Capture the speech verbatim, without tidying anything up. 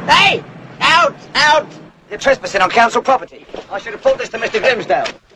Hey! Out! Out! You're trespassing on council property. I should report this to Mister Grimsdale.